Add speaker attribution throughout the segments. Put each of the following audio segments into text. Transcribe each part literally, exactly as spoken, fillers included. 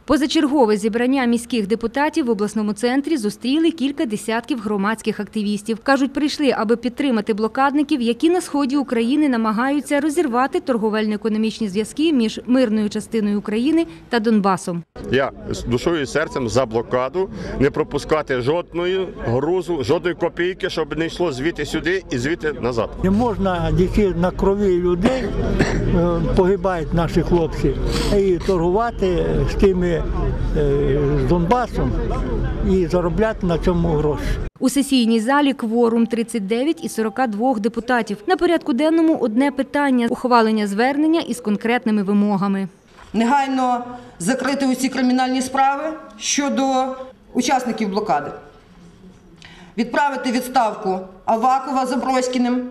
Speaker 1: Позачергове зібрання міських депутатів в обласному центрі зустріли кілька десятків громадських активістів. Кажуть, прийшли, аби підтримати блокадників, які на сході України намагаються розірвати торговельно-економічні зв'язки між мирною частиною України та Донбасом.
Speaker 2: Я з душою і серцем за блокаду, не пропускати жодної грузу, жодної копійки, щоб не йшло звідти сюди і звідти назад.
Speaker 3: Не можна, які на крові людей погибають наші хлопці, і торгувати з тими з Донбасом і заробляти на цьому гроші.
Speaker 1: У сесійній залі кворум тридцять дев'ять із сорока двох депутатів. На порядку денному одне питання – ухвалення звернення із конкретними вимогами.
Speaker 4: Негайно закрити усі кримінальні справи щодо учасників блокади. Відправити відставку Авакова з Аброськіним.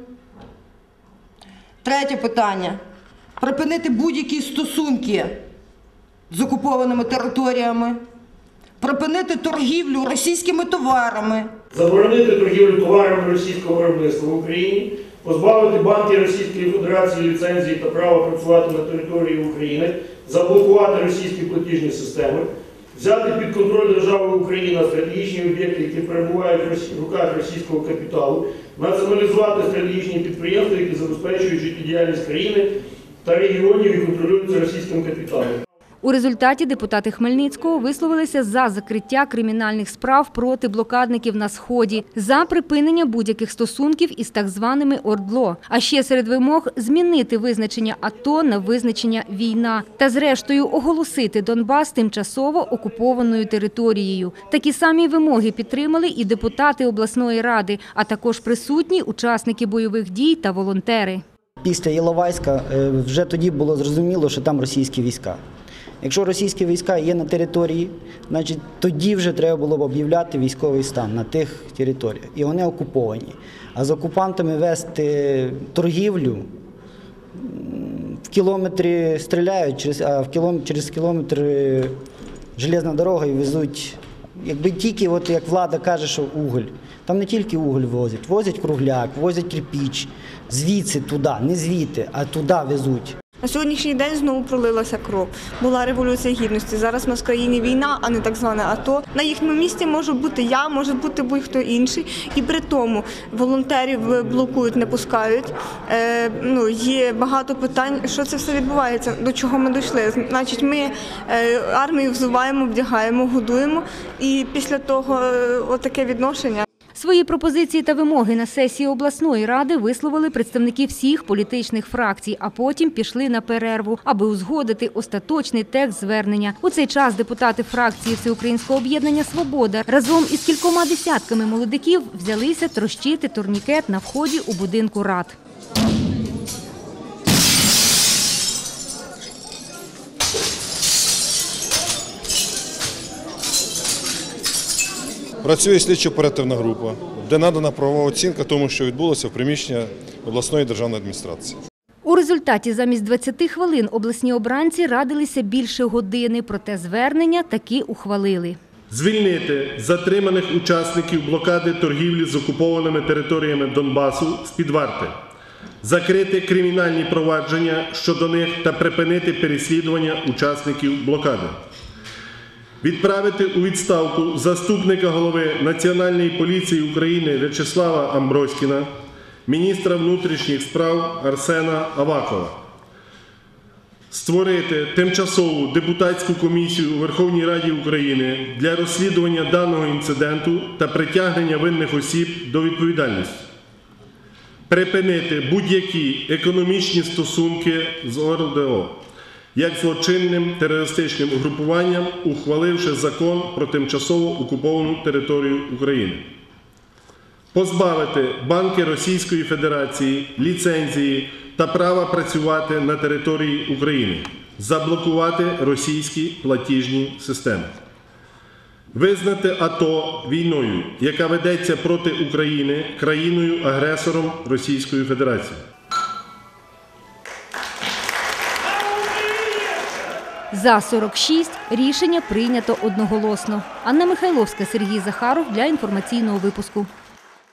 Speaker 4: Третє питання – припинити будь-які стосунки з окупованими територіями, припинити торгівлю російськими товарами.
Speaker 5: Заборонити торгівлю товарами російського виробництва в Україні, позбавити банки Російської Федерації ліцензії та права працювати на території України, заблокувати російські платіжні системи, взяти під контроль держави Україна стратегічні об'єкти, які перебувають в руках російського капіталу, націоналізувати стратегічні підприємства, які забезпечують життєдіяльність країни та регіонів і контролюються російським капіталом.
Speaker 1: У результаті депутати Хмельницького висловилися за закриття кримінальних справ проти блокадників на Сході, за припинення будь-яких стосунків із так званими ОРДЛО. А ще серед вимог – змінити визначення АТО на визначення «війна» та зрештою оголосити Донбас тимчасово окупованою територією. Такі самі вимоги підтримали і депутати обласної ради, а також присутні учасники бойових дій та волонтери.
Speaker 6: Після Іловайська вже тоді було зрозуміло, що там російські війська. Якщо російські війська є на території, значить тоді вже треба було б об'являти військовий стан на тих територіях. І вони окуповані. А з окупантами вести торгівлю, в кілометрі стріляють, а в кілометр, через кілометр железна дорога і везуть, якби тільки, от як влада каже, що уголь. Там не тільки уголь возять, возять кругляк, возять кирпіч, звідси туди, не звідти, а туди везуть.
Speaker 7: На сьогоднішній день знову пролилася кров. Була Революція Гідності. Зараз у нас в країні війна, а не так зване АТО. На їхньому місці може бути я, може бути будь-хто інший. І при тому волонтерів блокують, не пускають. Е, ну, є багато питань, що це все відбувається, до чого ми дійшли. Значить, ми е, армію взуваємо, вдягаємо, годуємо. І після того е, отаке відношення.
Speaker 1: Свої пропозиції та вимоги на сесії обласної ради висловили представники всіх політичних фракцій, а потім пішли на перерву, аби узгодити остаточний текст звернення. У цей час депутати фракції Всеукраїнського об'єднання «Свобода» разом із кількома десятками молодиків взялися трощити турнікет на вході у будинку рад.
Speaker 8: Працює слідчо-оперативна група, де надана правова оцінка тому, що відбулося в приміщенні обласної державної адміністрації.
Speaker 1: У результаті замість двадцяти хвилин обласні обранці радилися більше години, проте звернення таки ухвалили.
Speaker 5: Звільнити затриманих учасників блокади торгівлі з окупованими територіями Донбасу з-під варти. Закрити кримінальні провадження щодо них та припинити переслідування учасників блокади. Відправити у відставку заступника голови Національної поліції України В'ячеслава Аброськіна, міністра внутрішніх справ Арсена Авакова. Створити тимчасову депутатську комісію у Верховній Раді України для розслідування даного інциденту та притягнення винних осіб до відповідальності. Припинити будь-які економічні стосунки з ОРДО як злочинним терористичним угрупуванням, ухваливши закон про тимчасово окуповану територію України. Позбавити банки Російської Федерації ліцензії та права працювати на території України. Заблокувати російські платіжні системи. Визнати АТО війною, яка ведеться проти України країною-агресором Російської Федерації.
Speaker 1: За сорок шість рішення прийнято одноголосно. Анна Михайловська, Сергій Захаров для інформаційного випуску.